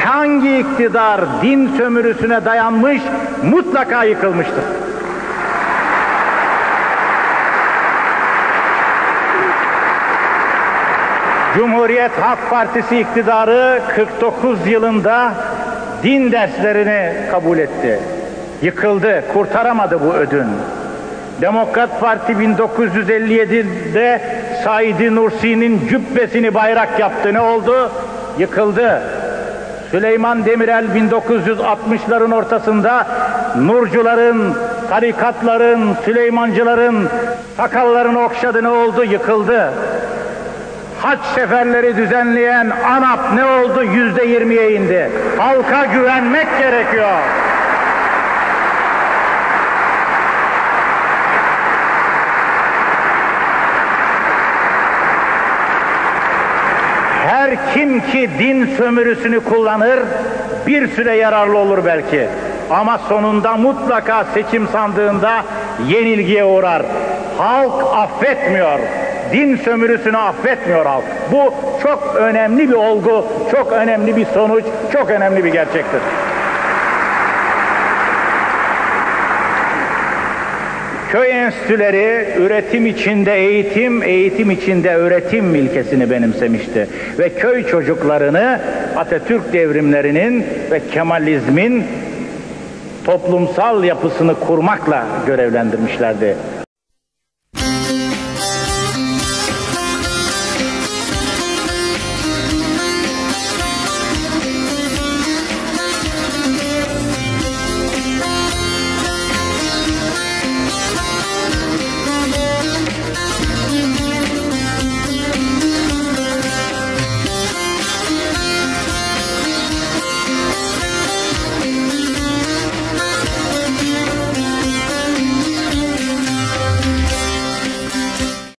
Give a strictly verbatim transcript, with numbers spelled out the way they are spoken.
hangi iktidar din sömürüsüne dayanmış mutlaka yıkılmıştır. Cumhuriyet Halk Partisi iktidarı kırk dokuz yılında din derslerini kabul etti. Yıkıldı, kurtaramadı bu ödün. Demokrat Parti bin dokuz yüz elli yedi'de Said Nursi'nin cübbesini bayrak yaptı. Ne oldu? Yıkıldı. Süleyman Demirel bin dokuz yüz altmışların ortasında Nurcuların, tarikatların, Süleymancıların sakallarını okşadı. Ne oldu? Yıkıldı. Haç seferleri düzenleyen ANAP ne oldu? Yüzde yirmiye indi. Halka güvenmek gerekiyor. Her kim ki din sömürüsünü kullanır, bir süre yararlı olur belki. Ama sonunda mutlaka seçim sandığında yenilgiye uğrar. Halk affetmiyor. Din sömürüsünü affetmiyor halk. Bu çok önemli bir olgu, çok önemli bir sonuç, çok önemli bir gerçektir. Köy enstitüleri üretim içinde eğitim, eğitim içinde öğretim ilkesini benimsemişti. Ve köy çocuklarını Atatürk devrimlerinin ve Kemalizmin toplumsal yapısını kurmakla görevlendirmişlerdi.